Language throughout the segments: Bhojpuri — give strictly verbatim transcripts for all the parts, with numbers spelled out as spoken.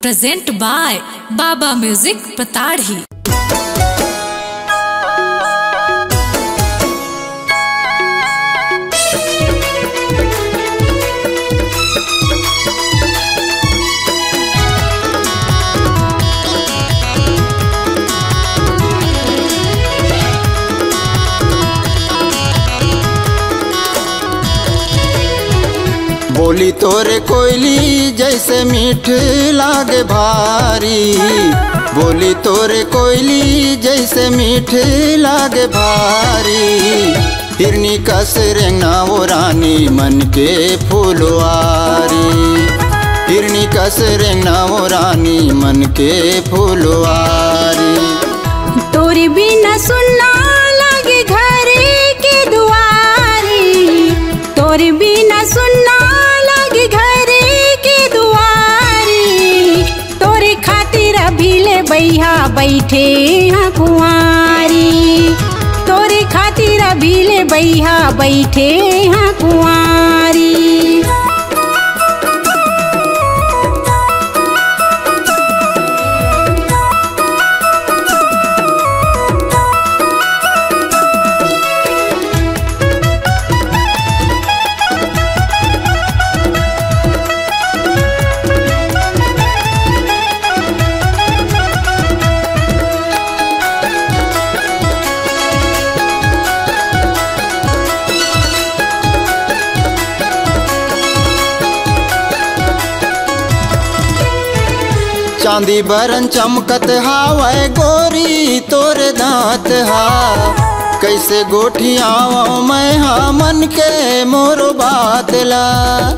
प्रेजेंट बाय बाबा म्यूजिक पताड़ी। बोली तोरे कोयली जैसे मीठ लागे भारी, बोली तोरे कोयली जैसे मीठ लागे भारी। हिरनी कस रेंगना वो रानी मन के फूलवारी, हिरनी कस रेंगना वो रानी मन के फूलवारी। तोरी बिना सुनना लगे घरे के दुआरी, तोरी बिना सुनना घरे के दुआरी। तोरे खातिर अभी ले बैहा बैठे हाँ कुंवारी, तोरे खातिर अभी ले बैहा बैठे हाँ कुंवारी। चांदी बरन चमकत हावै गोरी तोरे दांत हा। कैसे गोठियाओ मैं हा मन के मोरो बात ला।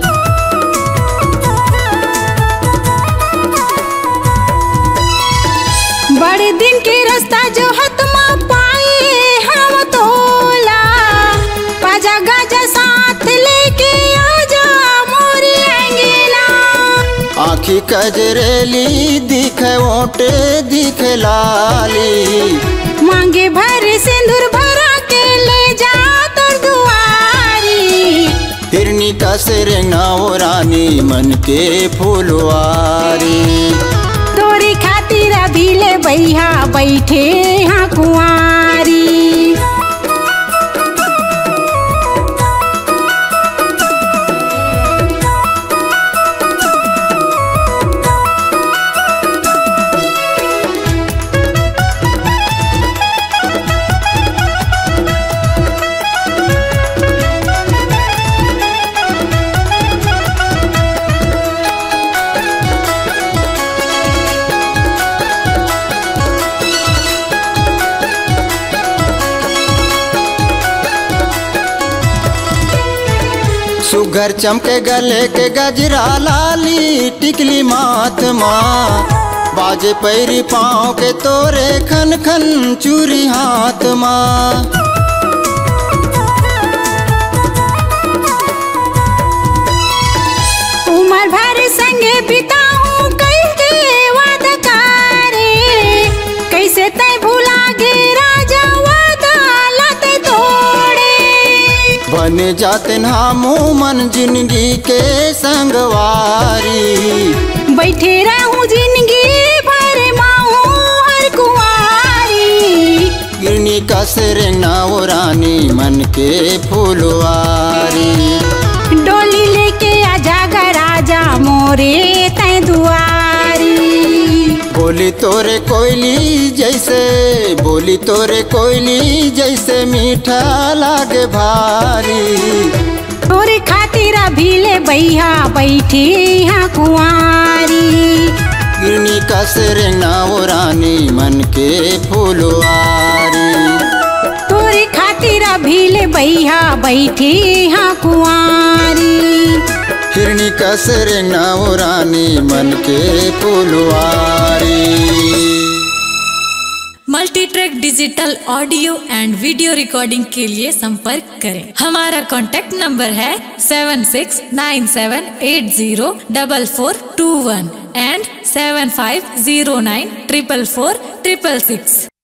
बड़े दिन के रास्ता जो हतमा पाए हम तोला, पाजा गाजा साथ लेके आजा मोरी अंगेला। आँखी कजरेली दिखे ओटे दिखे लाली, मांगे भर सिंदूर भरा के ले जा तोर दुआरी। हिरनी कस रेंगना वो रानी मन के फूलवारी। तोरी खातिर अभी ले बैहा बैठे हाँ कुंवारी। सुगर चमके गले के गजरा लाली टिकली मात माँ। बाजे पैरी पाँव के तोरे खन खन चूरी हाथ माँ। उमर भर संगे बिताऊं कैसे वादा करे, कैसे तय भुला गे राजा वादा लाते तोड़े। बन जाते हमू मन जिंदगी के संगवारी, बैठे रहूं जिंदगी भर माहू हर कुंवारी। गिरनी कस रेंगना वो रानी मन के फूलवारी। डोली लेके आजा गा राजा मोरे तय दुआरी। बोली तोरे कोयली जैसे, बोली तोरे कोयली जैसे मीठा लागे भारी। तोरे खातिर अभी ले बैहा बैठी हाँ कुंवारी। गिरनी कस रेंगना वो रानी मन के फूलवारी। तोरे खातिर अभी ले बैहा बैठी हाँ कुंवारी। हिरनी कस रेंगना वो रानी मन के फूलवारी। Multi track digital audio and video recording के लिए संपर्क करें। हमारा कॉन्टैक्ट नंबर है seven six nine seven eight zero double four two one and seven five zero nine triple four triple six.